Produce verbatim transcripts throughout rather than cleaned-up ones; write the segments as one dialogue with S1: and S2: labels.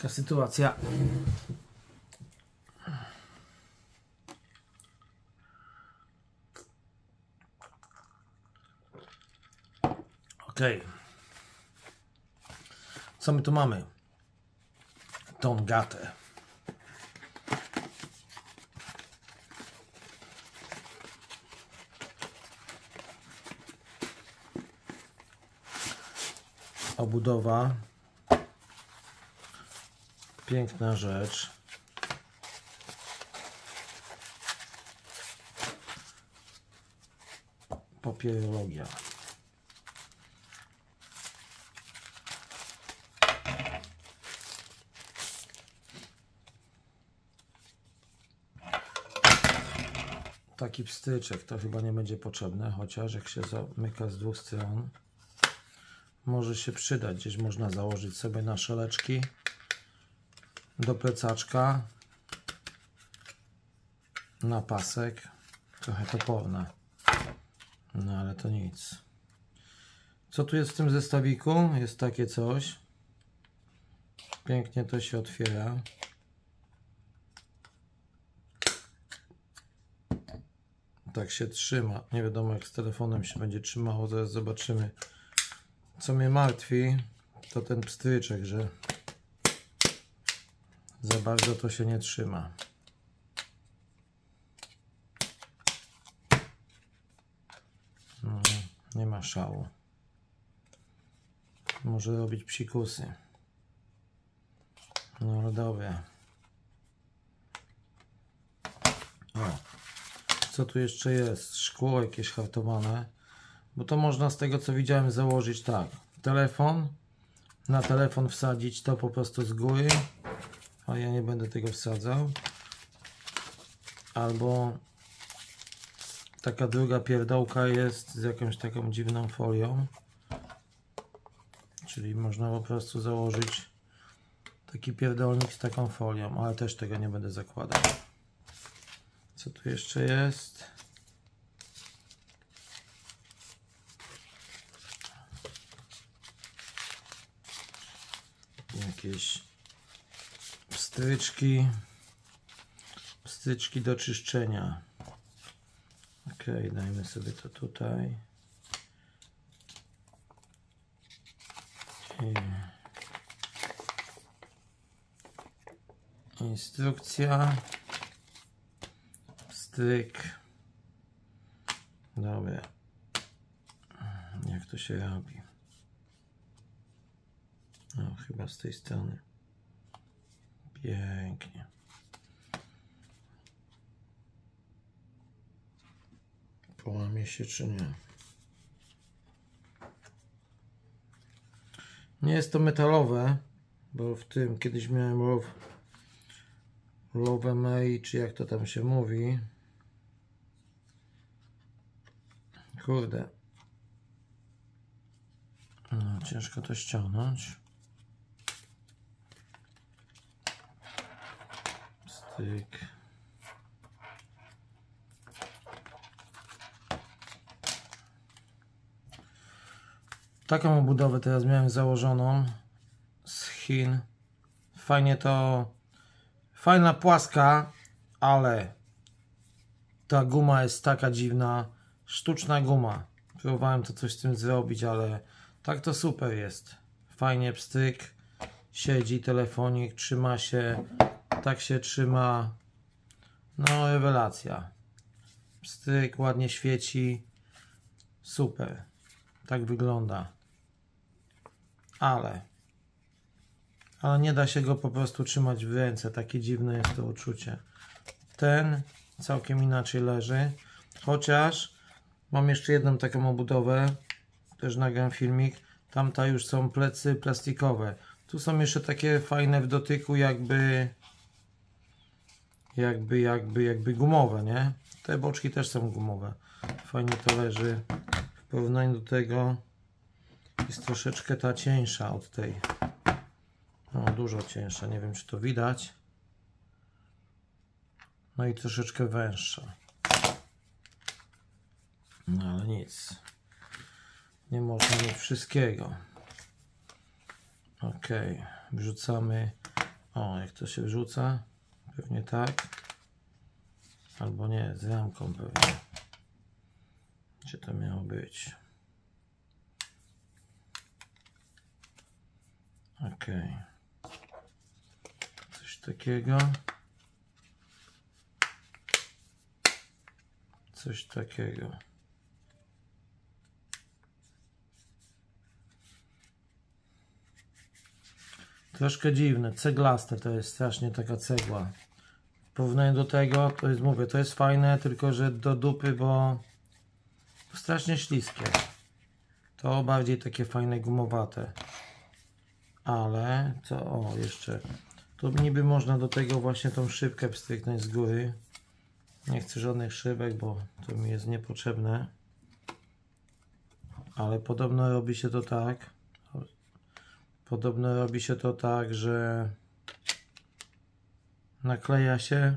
S1: Taka sytuacja. Ok. Co my tu mamy? Tongatę. Obudowa. Piękna rzecz. Papierologia. Taki pstryczek to chyba nie będzie potrzebne, chociaż jak się zamyka z dwóch stron, może się przydać. Gdzieś można założyć sobie na szeleczki do plecaczka, na pasek. Trochę toporne, no ale to nic. Co tu jest w tym zestawiku? Jest takie coś. Pięknie to się otwiera. Tak się trzyma. Nie wiadomo, jak z telefonem się będzie trzymało. Zaraz zobaczymy. Co mnie martwi, to ten pstryczek, że za bardzo to się nie trzyma. No, nie ma szału. Może robić psikusy. No ale dobra. O. Co tu jeszcze jest? Szkło jakieś hartowane. Bo to można, z tego co widziałem, założyć tak. Telefon. Na telefon wsadzić to po prostu z góry. A ja nie będę tego wsadzał. Albo taka druga pierdołka jest z jakąś taką dziwną folią. Czyli można po prostu założyć taki pierdolnik z taką folią. Ale też tego nie będę zakładał. Co tu jeszcze jest? Jakieś pstryczki. Pstryczki do czyszczenia. Ok, dajmy sobie to tutaj. I instrukcja. Stryk. Dobra. Jak to się robi? No, chyba z tej strony. Pięknie. Połamie się czy nie? Nie jest to metalowe, bo w tym kiedyś miałem Love, Love May, czy jak to tam się mówi. Kurde. No, ciężko to ściągnąć. Styk. Taką obudowę teraz miałem założoną z Chin. Fajnie to, fajna płaska, ale ta guma jest taka dziwna, sztuczna guma. Próbowałem to coś z tym zrobić, ale tak to super jest. Fajnie pstryk, siedzi telefonik, trzyma się, tak się trzyma. No rewelacja. Pstryk ładnie świeci, super. Tak wygląda. Ale ale nie da się go po prostu trzymać w ręce. Takie dziwne jest to uczucie. Ten całkiem inaczej leży. Chociaż mam jeszcze jedną taką obudowę. Też nagram filmik. Tamta już są plecy plastikowe. Tu są jeszcze takie fajne w dotyku, jakby jakby, jakby, jakby gumowe, nie? Te boczki też są gumowe. Fajnie to leży. W porównaniu do tego jest troszeczkę ta cieńsza od tej. No, dużo cieńsza. Nie wiem, czy to widać. No i troszeczkę węższa. No ale nic. Nie można mieć wszystkiego. Ok. Wrzucamy O, jak to się wrzuca? Pewnie tak. Albo nie, z ramką pewnie. Gdzie to miało być? Ok. Coś takiego. Coś takiego. Troszkę dziwne, ceglaste to jest strasznie taka cegła. W porównaniu do tego, to jest, mówię, to jest fajne, tylko że do dupy, bo strasznie śliskie. To bardziej takie fajne gumowate. Ale, co, o, jeszcze, tu niby można do tego właśnie tą szybkę pstryknąć z góry. Nie chcę żadnych szybek, bo to mi jest niepotrzebne. Ale podobno robi się to tak. Podobno robi się to tak, że nakleja się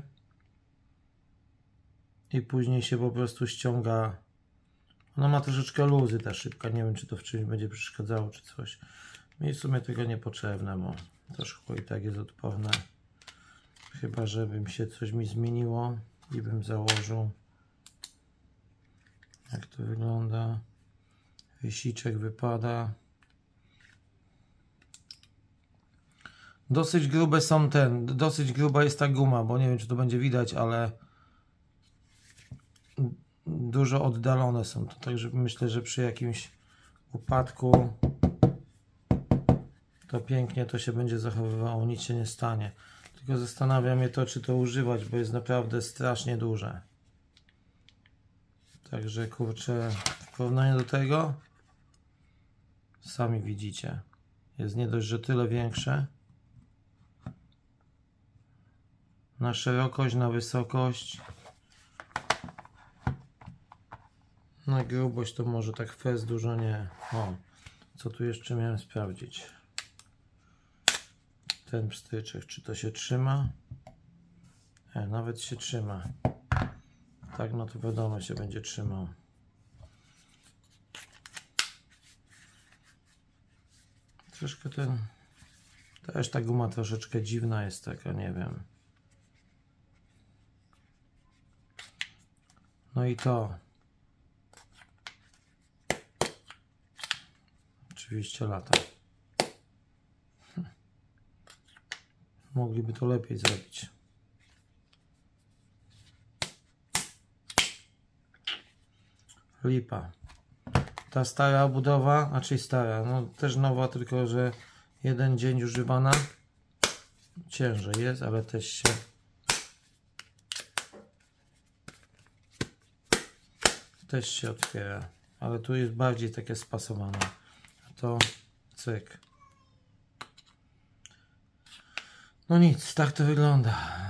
S1: i później się po prostu ściąga. Ona ma troszeczkę luzy, ta szybka. Nie wiem, czy to w czymś będzie przeszkadzało, czy coś. Mi w sumie tego niepotrzebne, bo to szkło i tak jest odporne. Chyba, żeby mi się coś mi zmieniło i bym założył. Jak to wygląda? Wysiczek wypada. Dosyć grube są ten, dosyć gruba jest ta guma, bo nie wiem, czy to będzie widać, ale dużo oddalone są to, także myślę, że przy jakimś upadku to pięknie to się będzie zachowywało, nic się nie stanie. Tylko zastanawia mnie to, czy to używać, bo jest naprawdę strasznie duże. Także kurczę, w porównaniu do tego sami widzicie, jest nie dość, że tyle większe. Na szerokość, na wysokość, na grubość to może tak fez dużo nie. O, co tu jeszcze miałem sprawdzić? Ten pstryczek, czy to się trzyma? E, nawet się trzyma. Tak, no to wiadomo, się będzie trzymał. Troszkę ten... Też ta guma troszeczkę dziwna jest taka, nie wiem. No i to. Oczywiście lata. Hm. Mogliby to lepiej zrobić. Lipa. Ta stara obudowa, a czyli stara, no też nowa, tylko że jeden dzień używana. Ciężej jest, ale też się też się otwiera, ale tu jest bardziej takie spasowane. A to cyk. No nic, tak to wygląda.